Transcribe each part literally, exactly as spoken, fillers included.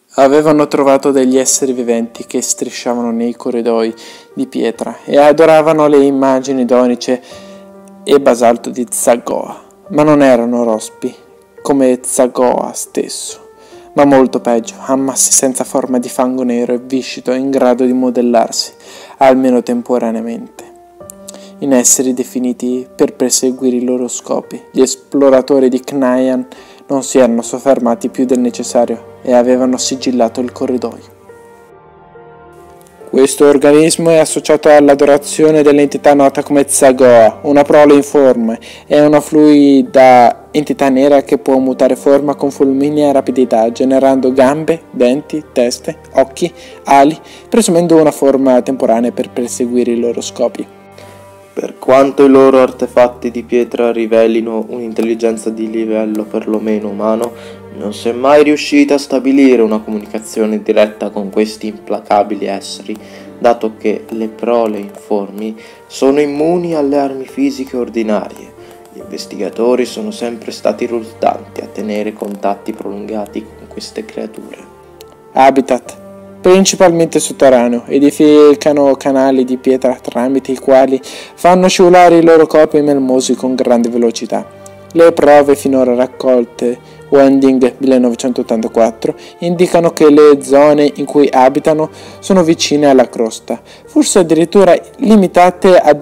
Avevano trovato degli esseri viventi che strisciavano nei corridoi di pietra e adoravano le immagini donice e basalto di Tsagoa, ma non erano rospi come Tsagoa stesso, ma molto peggio, ammassi senza forma di fango nero e viscido in grado di modellarsi, almeno temporaneamente, in esseri definiti per perseguire i loro scopi. Gli esploratori di Knaian non si erano soffermati più del necessario e avevano sigillato il corridoio. Questo organismo è associato all'adorazione dell'entità nota come Tsagoa, una prole informe, è una fluida entità nera che può mutare forma con fulminea rapidità, generando gambe, denti, teste, occhi, ali, presumendo una forma temporanea per perseguire i loro scopi. Per quanto i loro artefatti di pietra rivelino un'intelligenza di livello perlomeno umano, non si è mai riuscita a stabilire una comunicazione diretta con questi implacabili esseri, dato che le prole informi sono immuni alle armi fisiche ordinarie. Gli investigatori sono sempre stati rilutanti a tenere contatti prolungati con queste creature. Habitat principalmente sotterraneo, edificano canali di pietra tramite i quali fanno scivolare i loro corpi melmosi con grande velocità. Le prove finora raccolte, Wending millenovecentottantaquattro, indicano che le zone in cui abitano sono vicine alla crosta, forse addirittura limitate a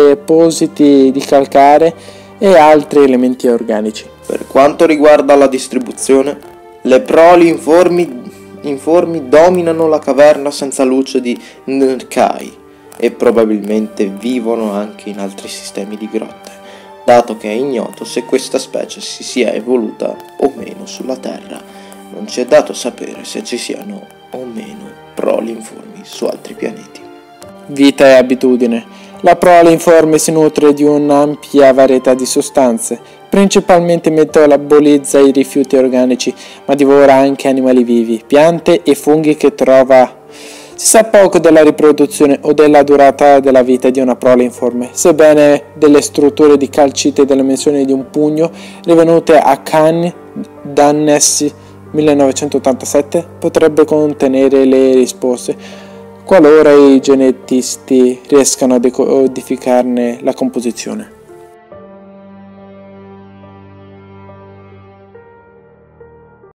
depositi di calcare e altri elementi organici. Per quanto riguarda la distribuzione, le proli informi informi dominano la caverna senza luce di Nkai e probabilmente vivono anche in altri sistemi di grotte, dato che è ignoto se questa specie si sia evoluta o meno sulla Terra. Non ci è dato sapere se ci siano o meno proli informi su altri pianeti. Vita e abitudine. La prole informe si nutre di un'ampia varietà di sostanze, principalmente metabolizza i rifiuti organici, ma divora anche animali vivi, piante e funghi che trova. Si sa poco della riproduzione o della durata della vita di una prole informe, sebbene delle strutture di calcite delle dimensioni di un pugno rinvenute a Khan Dannessi millenovecentottantasette potrebbe contenere le risposte, qualora i genetisti riescano a decodificarne la composizione.